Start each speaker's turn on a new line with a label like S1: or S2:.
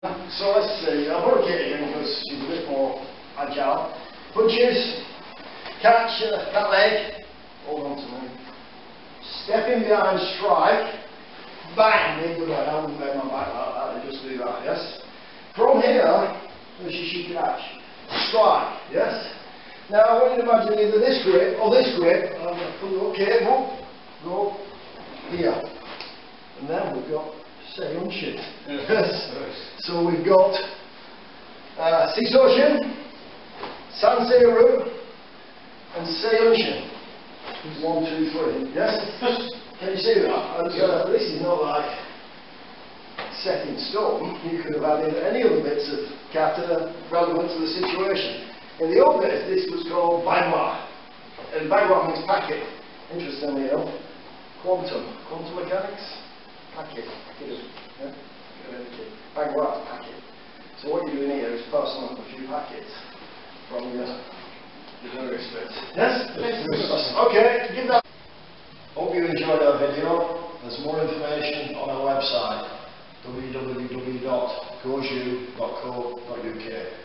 S1: So let's see, I'll put a kit again because she's a bit more agile. Punches, catch that leg, hold on to me. Step in behind, strike, bang, into the head. I wouldn't make my back like that, I just do that, yes? From here, she should catch, strike, yes? Now I want you to imagine either this grip or this grip. I'm going to put it up here, go here. And then we've got Seiunchin. Yes. So we've got Shisochin, Sei Ryu, and Seiunchin. 1, 2, 3. Yes? Can you see that? And, this is not like set in stone. You could have added any other bits of kata relevant to the situation. In the old days, this was called BAGWA. And BAGWA means packet. Interestingly enough, quantum mechanics. Packet. Yeah? BAGWA packet. So what you're doing here is passing on a few packets from your various bits. Yes? Okay, give that. Hope you enjoyed our video. There's more information on our website www.goju.co.uk.